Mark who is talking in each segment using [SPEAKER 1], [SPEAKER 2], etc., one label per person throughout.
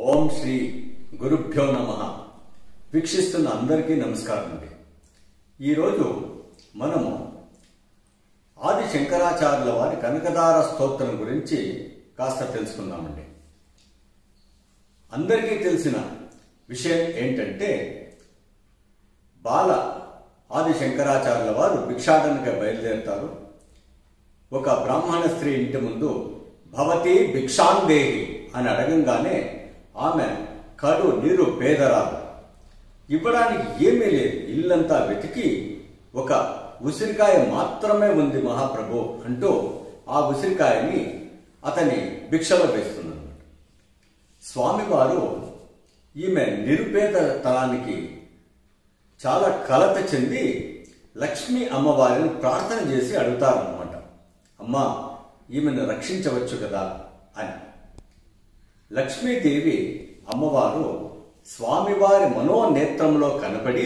[SPEAKER 1] ఓం శ్రీ గురుభ్యో నమః. వీక్షిస్తున్న అందరికీ నమస్కారం అండి. ఈరోజు మనము ఆది శంకరాచార్యుల వారి కనకదార స్తోత్రం గురించి కాస్త తెలుసుకుందామండి. అందరికీ తెలిసిన విషయం ఏంటంటే, బాల ఆది శంకరాచార్యుల వారు భిక్షాటనగా బయలుదేరుతారు. ఒక బ్రాహ్మణ స్త్రీ ఇంటి ముందు భవతి భిక్షాందేహి అని అడగంగానే ఆమె కడు నీరు పేదరాలు, ఇవ్వడానికి ఏమీ లేదు. ఇల్లంతా వెతికి ఒక ఉసిరికాయ మాత్రమే ఉంది మహాప్రభు అంటూ ఆ ఉసిరికాయని అతని భిక్షలో వేస్తుందన్నమాట. స్వామివారు ఈమె నిరుపేదతనానికి చాలా కలత చెంది లక్ష్మీ అమ్మవారిని ప్రార్థన చేసి అడుగుతారన్నమాట. అమ్మా, ఈమెను రక్షించవచ్చు కదా అని. లక్ష్మీదేవి అమ్మవారు స్వామివారి మనోనేత్రంలో కనపడి,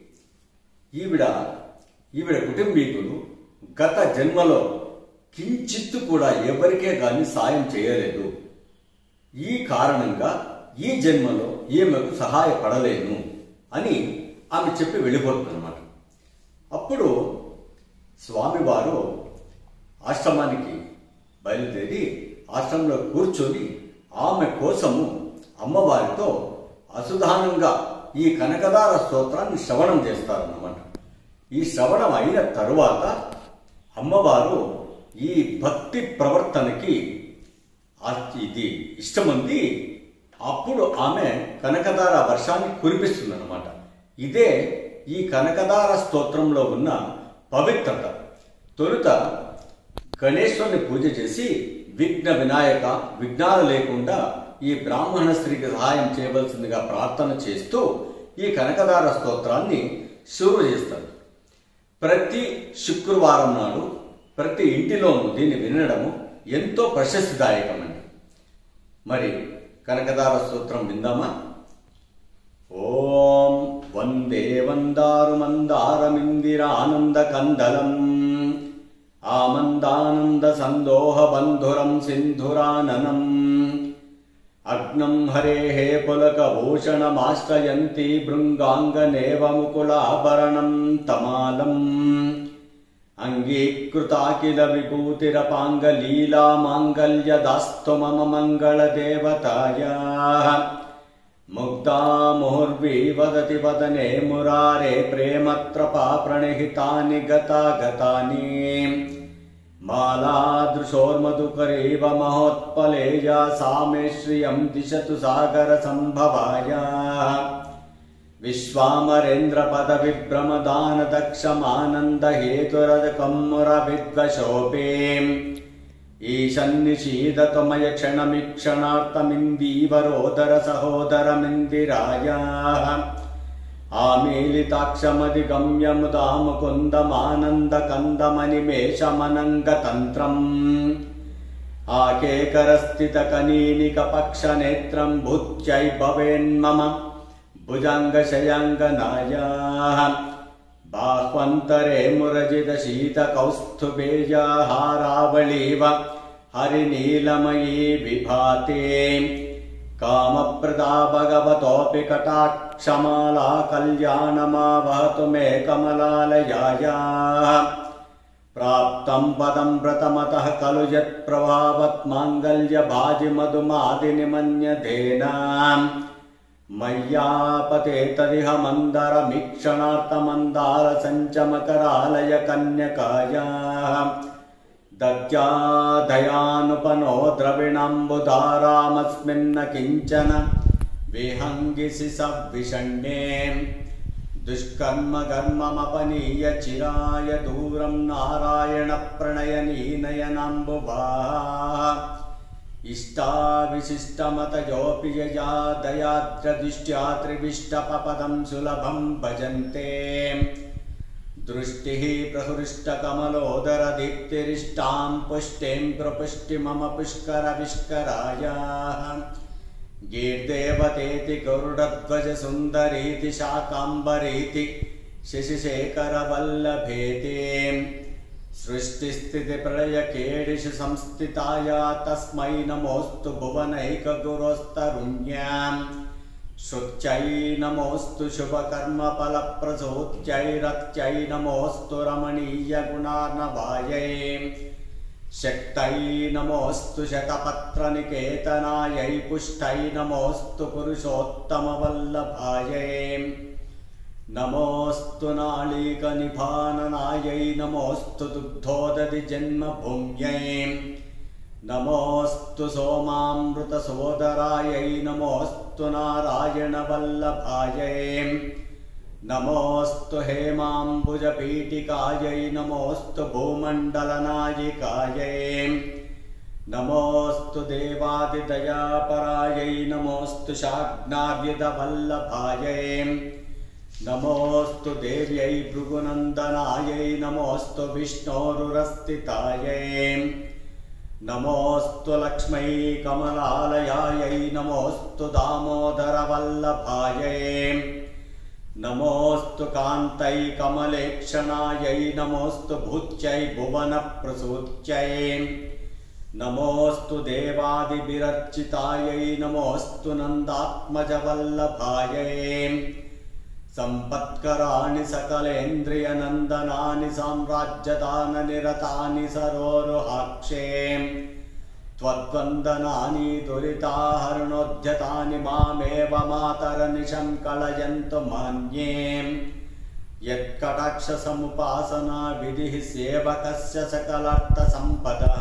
[SPEAKER 1] ఈవిడ కుటుంబీకులు గత జన్మలో కించిత్తు కూడా ఎవరికే గాని సాయం చేయలేదు, ఈ కారణంగా ఈ జన్మలో ఈమెకు సహాయపడలేను అని ఆమె చెప్పి వెళ్ళిపోతుందన్నమాట. అప్పుడు స్వామివారు ఆశ్రమానికి బయలుదేరి ఆశ్రమంలో కూర్చొని ఆమె కోసము అమ్మవారితో అసుధానంగా ఈ కనకదార స్తోత్రాన్ని శ్రవణం చేస్తారన్నమాట. ఈ శ్రవణం అయిన తరువాత అమ్మవారు ఈ భక్తి ప్రవర్తనకి ఇది ఇష్టముంది. అప్పుడు ఆమె కనకదార వర్షాన్ని కురిపిస్తుందన్నమాట. ఇదే ఈ కనకదార స్తోత్రంలో ఉన్న పవిత్రత. తొలుత గణేశ్వరుని పూజ చేసి విఘ్న వినాయక, విఘ్నాలు లేకుండా ఈ బ్రాహ్మణ స్త్రీకి సహాయం చేయవలసిందిగా ప్రార్థన చేస్తూ ఈ కనకదార స్తోత్రాన్ని శురు చేస్తారు. ప్రతి శుక్రవారం నాడు ప్రతి ఇంటిలోనూ దీన్ని వినడము ఎంతో ప్రశస్తిదాయకమండి. మరి కనకదార స్తోత్రం విందామా? ఓం వందే వందారు మందారమిందిరానంద కందలం ఆమందానంద సందోహ బంధురం సింధురాననం అగ్నం హరేః పులకభూషణమాశ్రయంతి భృంగాంగనేవ ముకులాభరణం తమాలం అంగీకృతాఖిల విభూతిరపాంగలీలా మాంగళ్యదాస్తు మమ మంగళదేవతాయాః ముగ్ధా ముహుర్వి వదతి వదనే మురారే ప్రేమత్రపా ప్రణహితాని గతాగతాని మాలాదృశోర్మధుకరీవ మహోత్పలేయా సామే శ్రియం దిశతు సాగర సంభవాయాః విశ్వామరేంద్ర పద విభ్రమదాన దక్షమానంద హేతురదకం ముర విద్వశోపే ఈశన్నిషీదతమయ క్షణమిక్షణార్థమిందీవరోదర సహోదరమిందిరాయాః ఆమీలితాక్షమధిగమ్య ముకుందమానంద కందమనిమేషమనంగతంత్రం ఆకేకరస్థిత కనీనిక పక్షనేత్రం భూత్యై భవేన్మమ భుజంగశయాంగనాయాః బాహ్వంతరే మురజిత శీత కౌస్తుభేజహారావళీవ హరినీలమయీ విభాతే కామప్రదా భగవతోపి కటాక్షమాలా కళ్యాణమావహతు మే కమలాలయాయాః ప్రాప్తం పదం వ్రతమతః ఖలు యత్ప్రభావత్ మాంగళ్య భాజి మధుమాదిని మన్యధేనా మయ్యాపతే తదిహ మందరమీక్షణార్థమందార సంచమకరాలయ కన్యకాయాః దద్యాదయానుపనో ద్రవిణంబుధారామస్మిన్న కించన విహంగిసి సవ్విషణ్ణే దుష్కర్మ కర్మమపనీయ చిరాయ దూరం నారాయణ ప్రణయనీనయనాంబుభాః ఇష్టావిశిష్టమతయోపి యయా దయాద్రదిష్ట్యా త్రివిష్టపపదం సులభం భజంతే దృష్టిః ప్రహృష్టకమలోదర దీప్తిరిష్టాం పుష్టిం ప్రపుష్టి మమ పుష్కర విష్కరాయాః గీర్దేవతేతి గరుడధ్వజ సుందరీతి శాకాంబరీతి శశిశేఖర వల్లభేతి सृष्टिस्थितिप्रलयकेडिषु संस्थिताया तस्मै नमोऽस्तु भुवनैकगुरोस्तरुण्यां श्रुत्यै नमोऽस्तु शुभकर्मफलप्रसूत्यै नमोऽस्तु रमणीयगुणार्णवायै शक्तै नमोऽस्तु शतपत्रनिकेतनायै पुष्टै नमोऽस्तु पुरुषोत्तमवल्लभायै नमोऽस्तु नाळीकनिभाननायै नमोऽस्तु दुग्धोदधिजन्मभूम्यै नमोऽस्तु सोमामृतसोदरायै नमोऽस्तु नारायणवल्लभायै नमोऽस्तु हेमाम्बुजपीठिकायै नमोऽस्तु भूमण्डलनायिकायै नमोऽस्तु देवादिदयापरायै नमोऽस्तु शाग्नाव्युधवल्लभायै नमोऽस्तु देव्यै भृगुनन्दनायै नमोऽस्तु विष्णोरुरस्थितायै नमोऽस्तु लक्ष्मै कमलालयायै नमोऽस्तु दामोदरवल्लभायै नमोऽस्तु कान्तै कमलेक्षणायै नमोऽस्तु भूत्यै भुवनप्रसूत्यै नमोऽस्तु देवादिभिरर्चितायै नमोऽस्तु नन्दात्मजवल्लभायै सम्पत्कराणि सकलेन्द्रियनन्दनानि साम्राज्यदाननिरतानि सरोरुहाक्षे त्वद्वन्दनानि दुरिताहरणोद्यतानि मामेव मातरनिशं कलयन्तु मान्ये यत्कटाक्षसमुपासना विधिः सेवकस्य सकलार्थसम्पदः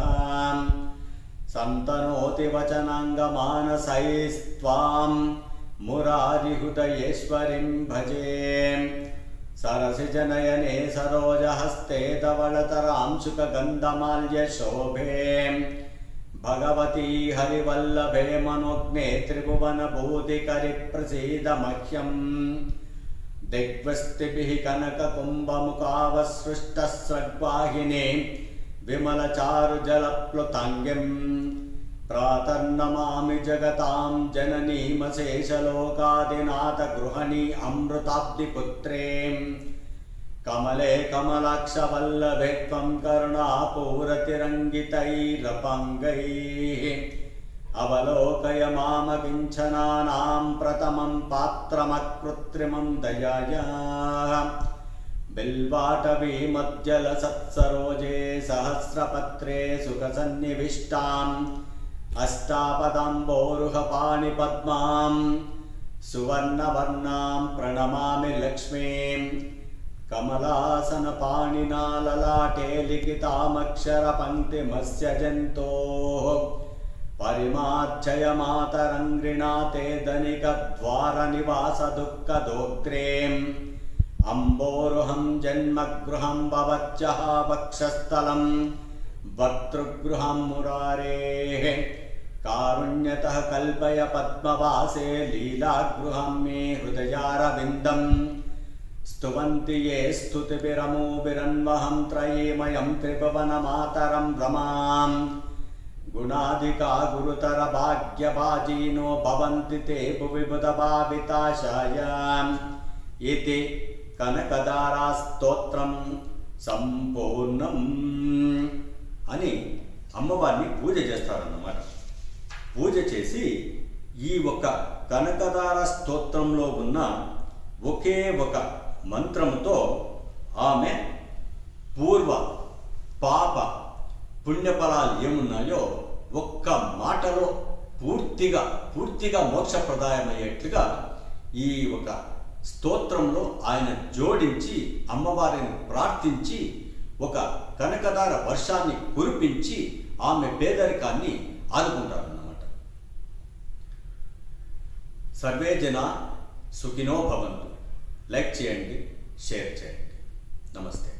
[SPEAKER 1] सन्तनोति वचनाङ्गमानसैस्त्वां मुरारिहृदयेश्वरीं भजे सरसिजनयने सरोजहस्ते धवलतरांशुकगन्धमाल्यशोभे भगवती हरिवल्लभे मनोज्ञे त्रिभुवनभूतिकरि प्रसीद मह्यं दिग्वस्तिभिः कनककुम्भमुखावसृष्टस्रग्वाहिने विमलचारुजलप्लुताङ्गिं प्रातर्नमामि जगतां जननीमशेषलोकादिनाथगृहणी अमृताब्धिपुत्रीं कमले कमलाक्षवल्लभे त्वं करुणापूरतिरङ्गितैरपाङ्गैः अवलोकय मामकिञ्चनानां प्रथमं पात्रमकृत्रिमं दयाया बिल्वाटवीमज्जलसत्सरोजे सहस्रपत्रे सुखसन्निविष्टाम् अष्टापदाम्बोरुहपाणिपद्मां सुवर्णवर्णां प्रणमामि लक्ष्मीं कमलासनपाणिना ललाटे लिखितामक्षरपङ्क्तिमस्य जन्तोः परिमार्जय मातरङ्घ्रिणाते धनिकद्वारनिवासदुःखदोग्रेम् अम्बोरुहं जन्मगृहं भवत्यः वक्षस्थलं भर्तृगृहं मुरारेः कारुण्यतः कल्पय पद्मवासे लीलागृहं मे हृदयारविन्दं स्तुवन्ति ये स्तुतिभिरमोभिरन्वहं त्रयीमयं त्रिभुवनमातरं रमां गुणाधिका गुरुतर भाग्यभाजिनो भवन्ति ते भुवि बुधभाविताशायाम् इति कनकदारा स्तोत्रं సంపూర్ణం అని అమ్మవారిని పూజ చేస్తారన్నమాట. పూజ చేసి ఈ ఒక కనకదార స్తోత్రంలో ఉన్న ఒకే ఒక మంత్రముతో ఆమె పూర్వ పాప పుణ్యఫలాలు ఏమున్నాయో ఒక్క మాటలో పూర్తిగా మోక్షప్రదాయమయ్యేట్లుగా ఈ ఒక స్తోత్రంలో ఆయన జోడించి అమ్మవారిని ప్రార్థించి ఒక కనకదార వర్షాన్ని కురిపించి ఆమె పేదరికాన్ని ఆదుకుంటారన్నమాట. సర్వే జన సుఖినో భవంతు. లైక్ చేయండి, షేర్ చేయండి. నమస్తే.